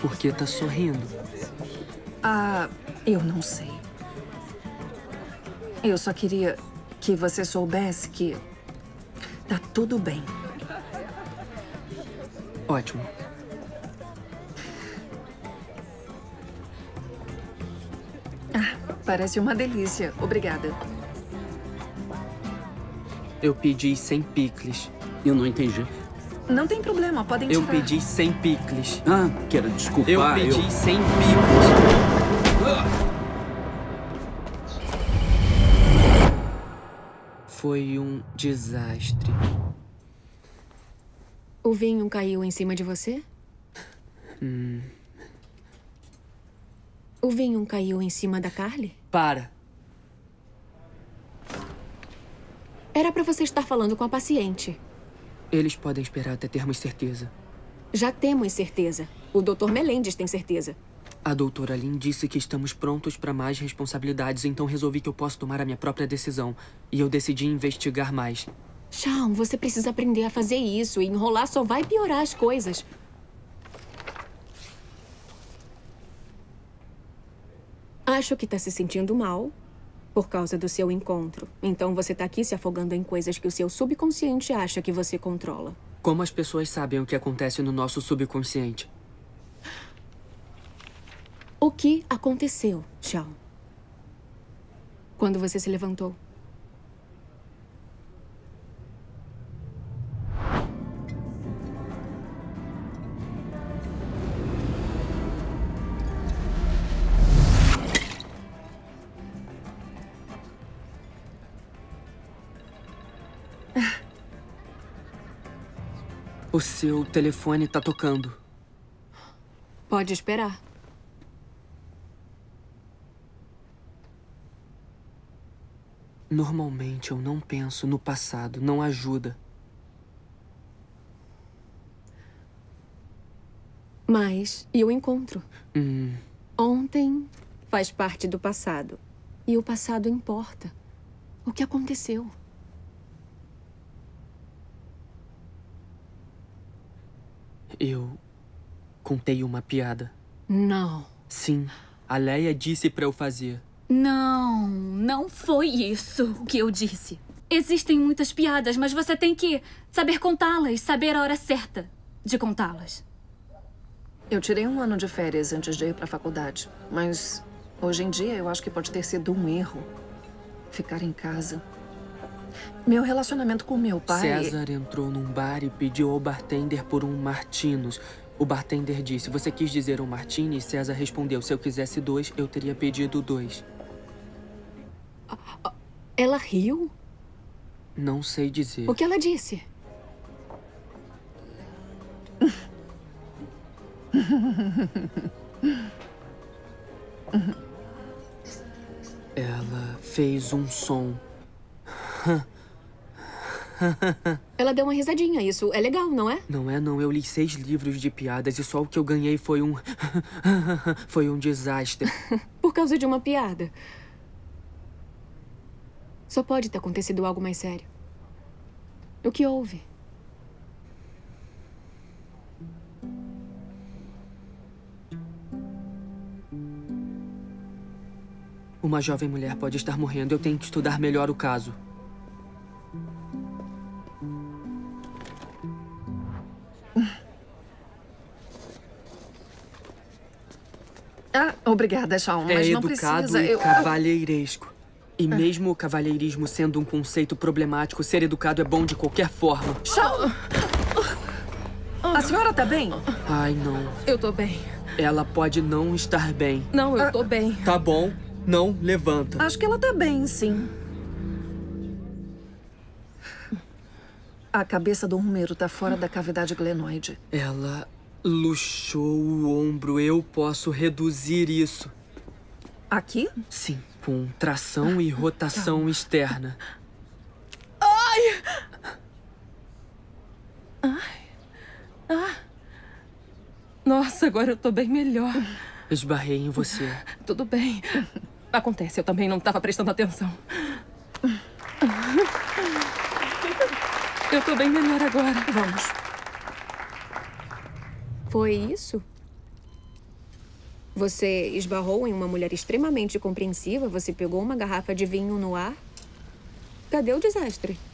Por que tá sorrindo? Ah, eu não sei. Eu só queria que você soubesse que tá tudo bem. Ótimo. Parece uma delícia. Obrigada. Eu pedi 100 picles. Eu não entendi. Não tem problema, podem tirar. Eu pedi 100 picles. Ah, quero desculpar. Eu pedi 100 picles. Foi um desastre. O vinho caiu em cima de você? O vinho caiu em cima da Carly? Para. Era pra você estar falando com a paciente. Eles podem esperar até termos certeza. Já temos certeza. O Dr. Melendez tem certeza. A doutora Lin disse que estamos prontos para mais responsabilidades, então resolvi que eu posso tomar a minha própria decisão. E eu decidi investigar mais. Shawn, você precisa aprender a fazer isso. E enrolar só vai piorar as coisas. Acho que tá se sentindo mal por causa do seu encontro. Então você tá aqui se afogando em coisas que o seu subconsciente acha que você controla. Como as pessoas sabem o que acontece no nosso subconsciente? O que aconteceu, Shawn? Quando você se levantou? O seu telefone tá tocando. Pode esperar. Normalmente eu não penso no passado, não ajuda. Mas, e o encontro? Ontem faz parte do passado. E o passado importa. O que aconteceu? Eu contei uma piada. Não. Sim, a Leia disse pra eu fazer. Não, não foi isso que eu disse. Existem muitas piadas, mas você tem que saber contá-las, saber a hora certa de contá-las. Eu tirei um ano de férias antes de ir pra faculdade. Mas hoje em dia eu acho que pode ter sido um erro ficar em casa. Meu relacionamento com meu pai... César entrou num bar e pediu ao bartender por um Martinos. O bartender disse, você quis dizer um martini? César respondeu, se eu quisesse 2, eu teria pedido 2. Ela riu? Não sei dizer. O que ela disse? Ela fez um som. Ela deu uma risadinha. Isso é legal, não é? Não é, não. Eu li 6 livros de piadas e só o que eu ganhei foi um... foi um desastre. Por causa de uma piada. Só pode ter acontecido algo mais sério. O que houve? Uma jovem mulher pode estar morrendo. Eu tenho que estudar melhor o caso. Obrigada, Shawn, mas não educado precisa... e cavalheiresco. E mesmo o cavalheirismo sendo um conceito problemático, ser educado é bom de qualquer forma. Shawn! A senhora tá bem? Ai, não. Eu tô bem. Ela pode não estar bem. Não, eu tô bem. Tá bom. Não levanta. Acho que ela tá bem, sim. A cabeça do húmero tá fora da cavidade glenoide. Ela luxou o ombro. Eu posso reduzir isso. Aqui? Sim, com tração e rotação externa. Ai! Ai! Ah! Nossa, agora eu tô bem melhor. Esbarrei em você. Tudo bem. Acontece, eu também não estava prestando atenção. Eu tô bem melhor agora. Vamos. Foi isso? Você esbarrou em uma mulher extremamente compreensiva, você pegou uma garrafa de vinho no ar. Cadê o desastre?